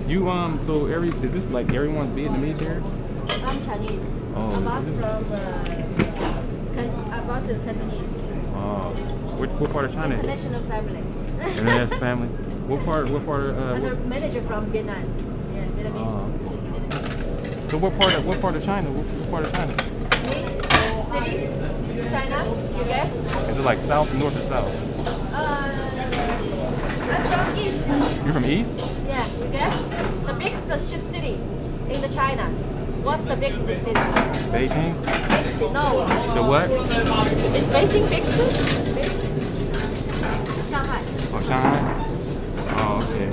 You so is this like everyone's Vietnamese here? I'm Chinese. Oh, Abbas Abbas is Cantonese. Oh, what part of China? International family. International family. What part? And the manager from Vietnam. Yeah, Vietnamese. Oh. She's Vietnamese. So what part of China? What part of China? City, China. You guess? Is it like south, north, or south? I'm from East. You're from east? Yeah, you guess? The biggest city in the China. What's the biggest city? Beijing? Biggest? No. The what? Is Beijing biggest? Biggest? Shanghai. Oh, Shanghai? Oh, okay.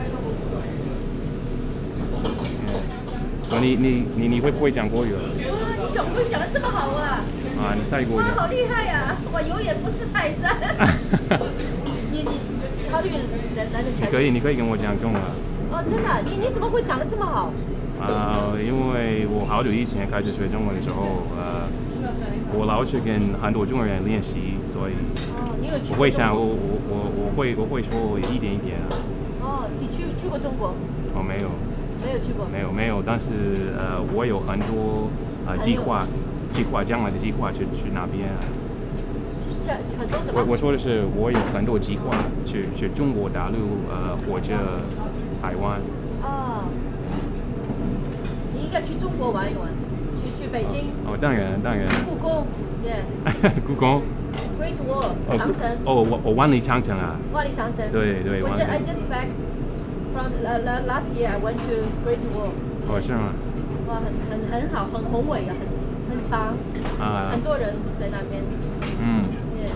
Yeah. 所以你会不会讲国语？ 哇，你怎么会讲得这么好啊？ 啊，你泰国哇， 人。 好厉害呀！我永远不是泰山。你 how do you learn Chinese？ 你可以跟我讲中文。 哦，真的？你怎么会讲得这么好？ 因为我好久以前开始学中文的时候，我老是跟很多中国人练习，所以你有去我会想我会说一点一点啊。 哦，你去过中国？ 哦，没有。 没有去过。 没有，但是我有很多计划，将来的计划去那边。 很多什么？ 我说的是我有很多计划去中国大陆或者台湾。 哦。你应该去中国玩一玩，去北京。 哦，当然。 故宫 ，yeah。 故宫。 Great Wall， 长城。 哦，我万里长城啊。 万里长城。 对。 I just back from last year I went to Great Wall。 哦，是吗？ 哇，很好，很宏伟啊，很长。很多人在那边。 嗯。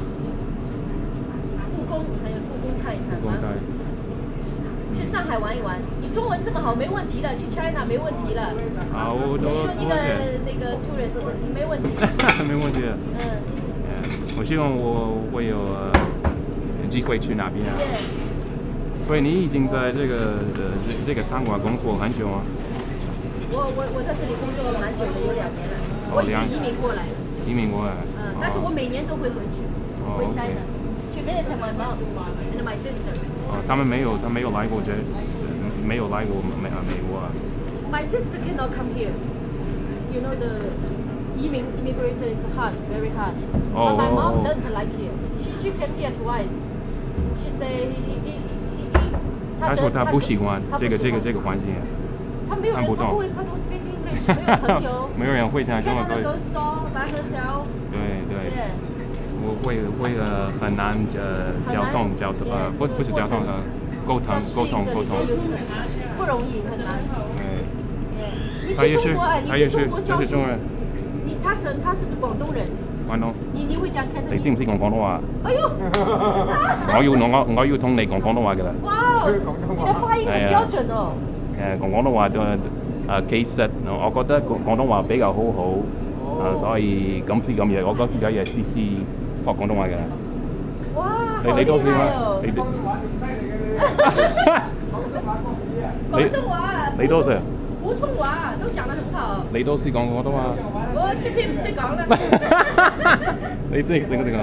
故宫还有故宫看一看。 故宫看。 去上海玩一玩，你中文这么好，没问题的，去 China 没问题了。 好，我你的那个 tourist 你没问题。 没问题。我希望我会有机会去那边啊。所以你已经在这个餐馆工作很久吗？ 我在这里工作蛮久的，有2年了。我已经移民过来了。 移民过来。 但是我每年都会回去，回 China，去 visit my mom and my sister。 他们没有来过没有来过美国啊。 My sister cannot come here. You know the immigrant is hard, very hard. But my mom doesn't like here. She came here twice. She say 他说他不喜欢这个环境。 他没有人，他不会 speak English， 没有朋友。 没有人会讲中文，所以。 Go store by herself。 对。我会很难交通，不是交通沟通。 不容易，很难。 对。 他也是中人。 他是广东人。 廣東。 你會講 Cantonese？ 你識唔識講廣東話？ 哎呦！ 我要同你講廣東話㗎啦。 哇！你的發音很標準哦。 講廣東話其實我覺得廣東話比較好，所以今時今日我試學廣東話㗎。 哇！ 你都試嗎？ 廣東話。 你都識。 普通話都講得很好。 你都識講廣東話？ 我識唔識講啦？ 你真係識講。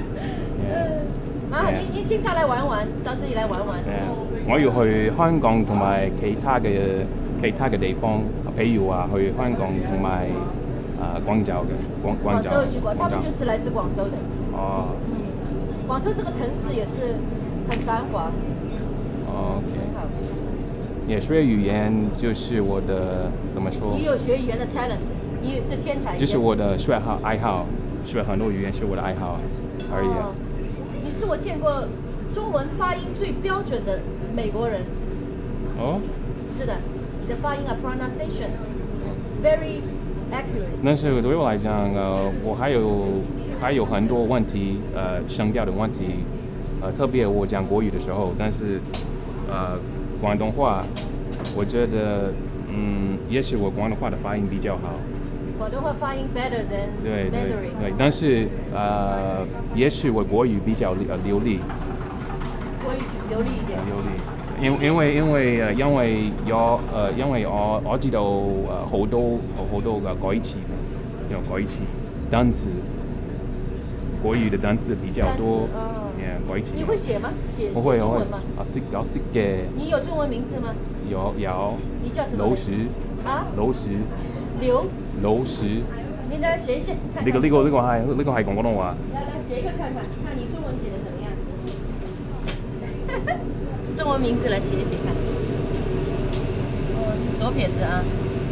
你經常來玩玩，到這裡來玩玩。 我要去香港同埋其他嘅地方，譬如話去香港同埋廣州嘅。廣州去過，他們就是來自廣州的。 哦。 廣州這個城市也是很繁華。 OK。也學語言就是我的怎麼說？ 你有學語言的 talent， 你是天才。 就是我的愛好，學很多語言是我的愛好而已。 你是我見過中文發音最標準的美國人。 哦。 是的，你的發音啊 pronunciation is very accurate。 但是對我來講，我還有很多問題，聲調的問題，特別我講國語的時候，但是廣東話，我覺得也許我廣東話的發音比較好。 廣東話發音 better than Mandarin。 對，但是也許我國語比較流利。 國語流利一點。 流利，因為我知道好多嘅改詞單詞，國語的單詞比較多。改詞。 你會寫嗎？寫中文嗎？ 我識嘅。 你有中文名字嗎？ 姚。 你叫什么？ 楼石。 啊？ 楼石。樓石。 你来写一写，看看。 呢個係廣東話。 來寫一個看看，看你中文寫的怎麼樣？中文名字來寫一寫看。哦，是左撇子啊。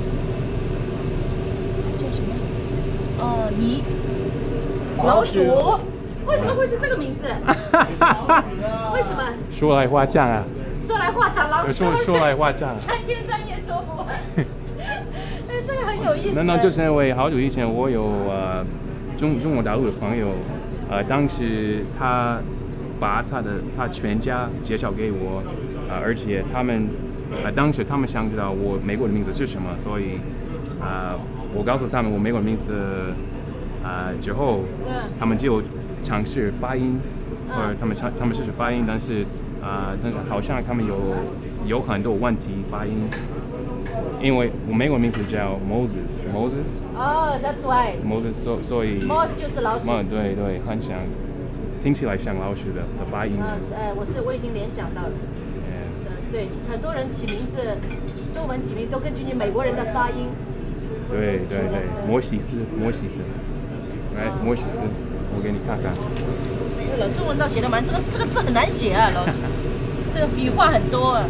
叫什麼？哦，你老鼠。為什麼會是這個名字？為什麼？ 說來話長啊。 說來話長，老鼠。 說來話長。 3天3夜說不完。哎，這個很有意思。 那就是因為好久以前我有中國大陸的朋友，當時他把他全家介紹給我，而且當時他們想知道我美國的名字是什麼，所以我告訴他們我美國的名字之後，他們就嘗試發音，或者他們試試發音，但是好像他們有很多問題發音。因為我美國名字叫 Moses。 哦 ，That's why。 Moses， 所以。 Moses 就是老鼠。 對，很像，聽起來像老鼠的發音。 我已經聯想到了。對，很多人起名字，中文起名都根據你美國人的發音。 對，摩西斯，來，摩西斯，我給你看看。 對了，中文倒寫得蠻，這個字很難寫啊，老師，這個筆畫很多啊。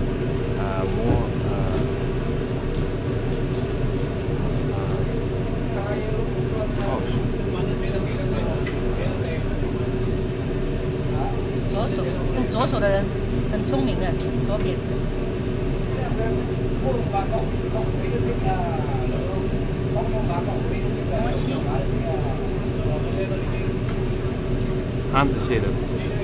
左手的人很聰明啊，左撇子。摩西。 汉字寫的。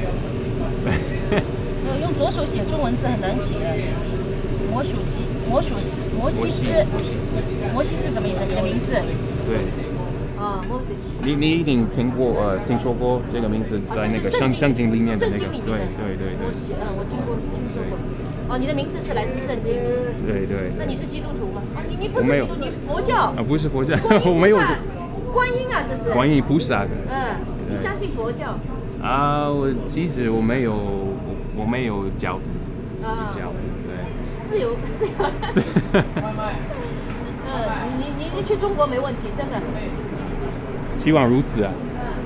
用左手寫中文字很難寫啊。摩西斯什麼意思？你的名字？ 對。Moses。你一定聽說過這個名字在那個聖經裡面的那個。對。 我聽說過。哦，你的名字是來自聖經。 對。 那你是基督徒嗎？你不是基督徒，你是佛教。 不是佛教，我沒有。 觀音啊，這是。 觀音菩薩。 你相信佛教？ 其實我沒有教徒。對。 自由。你去中國沒問題，真的。 希望如此啊。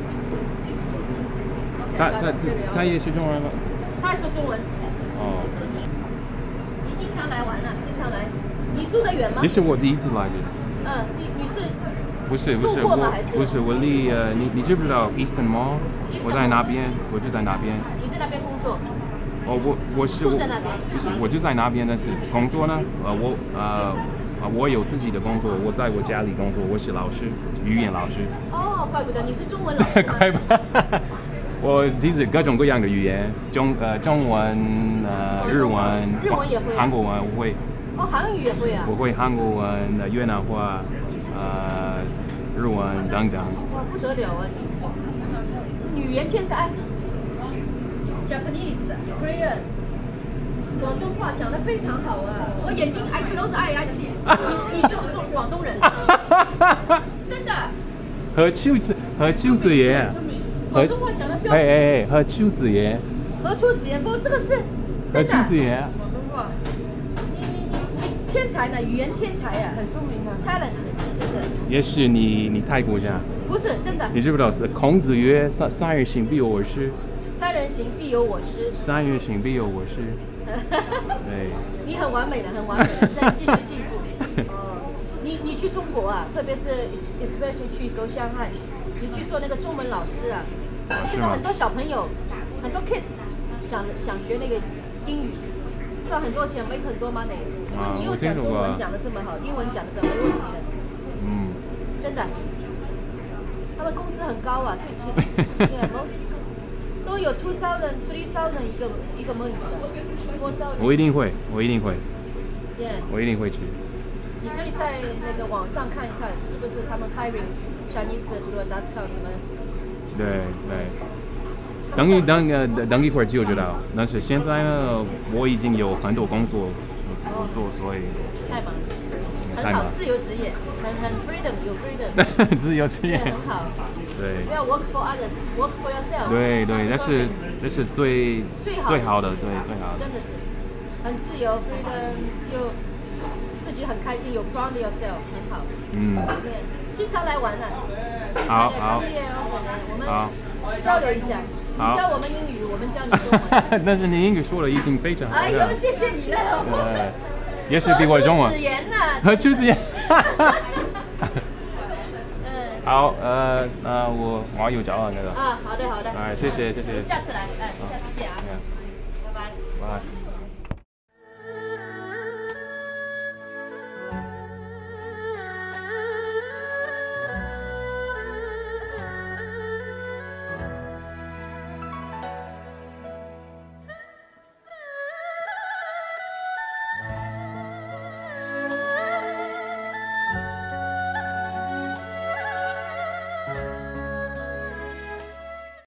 他也是中文嗎？ 他也是中文。 哦。 你經常來玩啊？經常來？你住得遠嗎？ 這是我第一次來的。 你是？ 不是，我離你知不知道 Eastern Mall？ 我在那邊，我就在那邊。 你在那邊工作？ 我是住在那邊。 不是，我就在那邊，但是工作呢？我有自己的工作，我在我家裡工作，我是老師，語言老師。哦， 怪不得你是中文老師。 怪不得。我其實各種各樣的語言，中文、日文也會。 韓國文我會。 哦，韓語也會啊。 我會韓國文、越南話、日文等等。 哇，不得了啊！你語言天才。Japanese, Korean。廣東話講得非常好啊！我眼睛 I close eye， 你就是做廣東人，真的。 何秋子爺， 廣東話講得標準。 何秋子爺。 不，這個是真的。 何秋子爺。 廣東話，你天才呢，語言天才啊，很聰明啊 ，talent， 真的。 也許你泰國家。 不是真的。 你知不知道是孔子曰：“三人行，必有我師。” 三人行，必有我師。 三人行，必有我師。對， 你很完美了，很完美了，再繼續進步。你去中國啊，特別是 especially 去上海，你去做那個中文老師啊。現在很多小朋友，很多 kids 想學那個英語，賺很多錢，make 很多 money。你又講中文講得這麼好，英文講得這麼沒問題的。真的，他們工資很高啊，最起碼。都有2000、3000一個 month， 4000。 我一定會。我一定會去。 你可以在那個網上看一看，是不是他們 hiring Chinese.com 什麼？ 對。等一會兒就知道。但是現在呢，我已經有很多工作做，所以。 太忙了。很好，自由職業，很 freedom， 有 freedom。 自由職業。 很好。 對。 不要 work for others, work for yourself。 對，這是最好的，對，最好的。 真的是， 很自由 freedom， 又自己很开心，有 ground yourself， 很好。对，经常来玩啊。 好。 我们交流一下。你教我们英语，我们教你中文。 但是你英语说的已经非常好了。 哎呦，谢谢你了。 也是比我中文。何出此言？好，我有找到那个。 啊，好的。 哎，谢谢。 下次来，下次见啊。